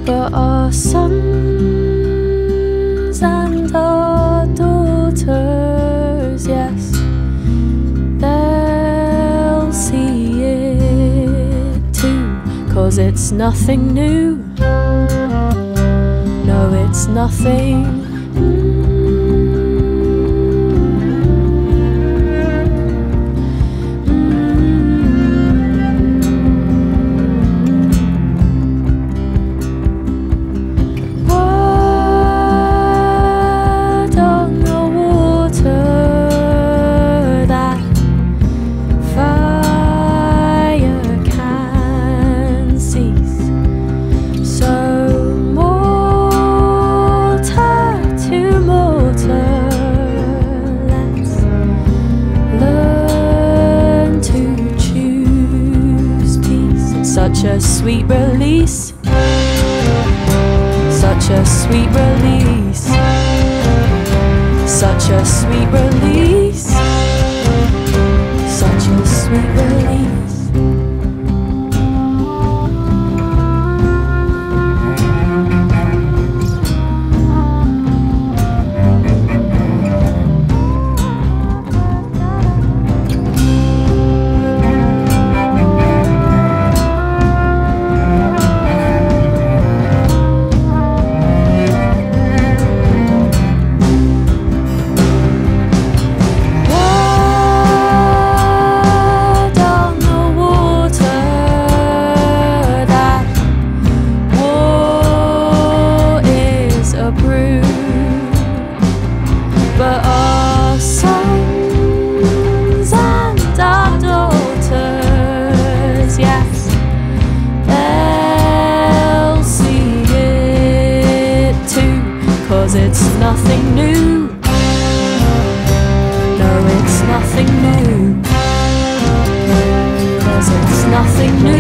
but our sons and our daughters, yes, they'll see it too, 'cause it's nothing new. No, it's nothing. Such a sweet release, such a sweet release, such a sweet release, such a sweet release. But our sons and our daughters, yes, they'll see it too, 'cause it's nothing new. No, it's nothing new, 'cause it's nothing new.